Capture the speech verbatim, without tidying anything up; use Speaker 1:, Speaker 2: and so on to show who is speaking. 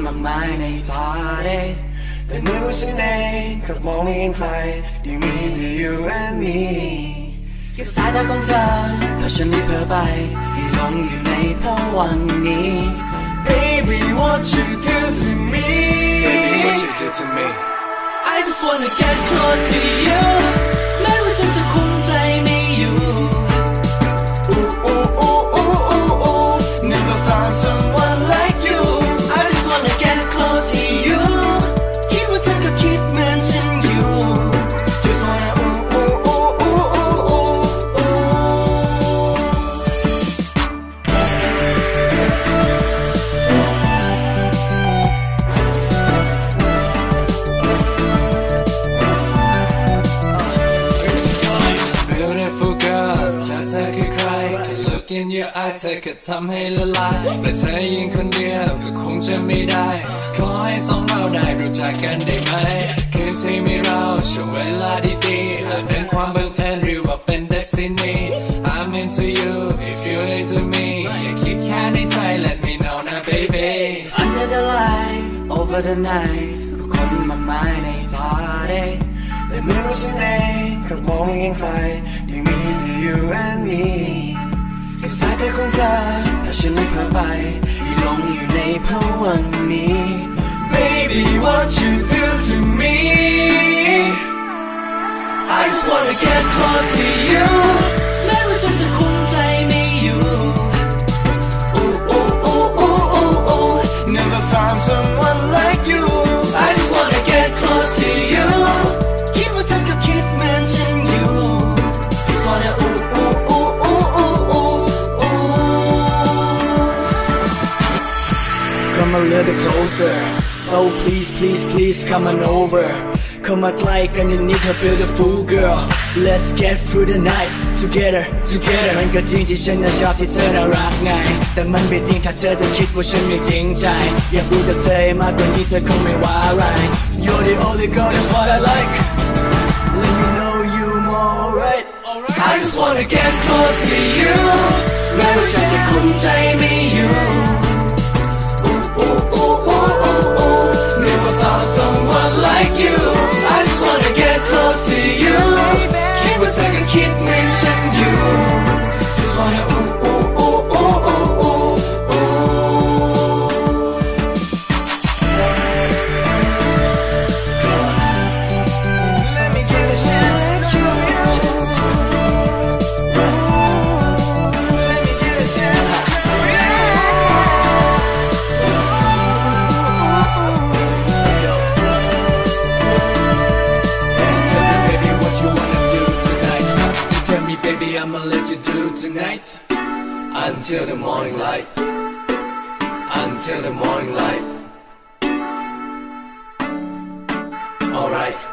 Speaker 1: มากมายในพาร์ตี้แต่เมื่อว่าฉันเองกลับมองไม่เห็นใครที่มีแต่ you and me แค่สายตาของเธอพาฉันให้เพ้อไปให้หลงอยู่ในภวังค์นี้ Baby what you do to me Baby what you do to me I just wanna get close to you แม้ว่าฉันจะคุมใจไม่อยู่ Ooh ooh ooh ooh ooh ooh Never found someone like you I just wanna get close to you คิดว่าเธอก็คิดเหมือนฉันอยู่ Just wanna ooh ooh ooh ooh ooh ooh ooh Beautiful girl ถ้าเธอคือใคร Look in your eyes เธอก็ทำให้ละลายแต่เธอยิ่งคนเดียวก็คงจะไม่ได้ขอให้สองเราได้รู้จักกันได้ไหมคืนที่มีเราช่วงเวลาดีๆอาจเป็นความบังเอิญหรือว่าเป็น destiny I'm into you if you're into me อย่าคิดแค่ในใจ let me know นะ baby Under the light over the night ผู้คนมากมายใน party แต่เมื่อว่าฉันเองกลับมองไม่เห็นใครที่มีแต่ you and me แค่สายตาของเธอพาฉันให้เพ้อไปให้หลงอยู่ในภวังค์นี้ Baby what you do to me I just wanna get close to you แม้ว่าฉันจะคุมใจไม่อยู่ Ooh ooh ooh ooh ooh ooh Never found someone like you I just wanna get close to you คิดว่าเธอก็คิดเหมือนฉันอยู่ Just wanna ooh ooh ooh ooh ooh ooh ooh Come a little closer Oh please please please come on over Come on like underneath a beautiful girl Let's get through the night together together มันก็จริงที่ฉันน่ะชอบที่เธอน่ารักไงแต่มันไม่จริงถ้าเธอจะคิดว่าฉันไม่จริงใจอยากรู้จากเธอมากกว่านี้เธอคงไม่ว่าอะไร You're the only girl that's what I like Let me know you more right I just wanna get close to you แม้ว่าฉันจะคุมใจไม่อยู่ Ooh ooh ooh ooh ooh ooh Never found someone like you I just wanna get close to you คิดว่าเธอก็คิดเหมือนฉันอยู่ Just wanna ooh ooh ooh ooh ooh ooh ooh Let me get a chance to show you Let me get a chance to show you Let's go Tell me baby what you wanna do tonight Tell me baby I'ma let you do tonight Until the morning light Until the morning light Alright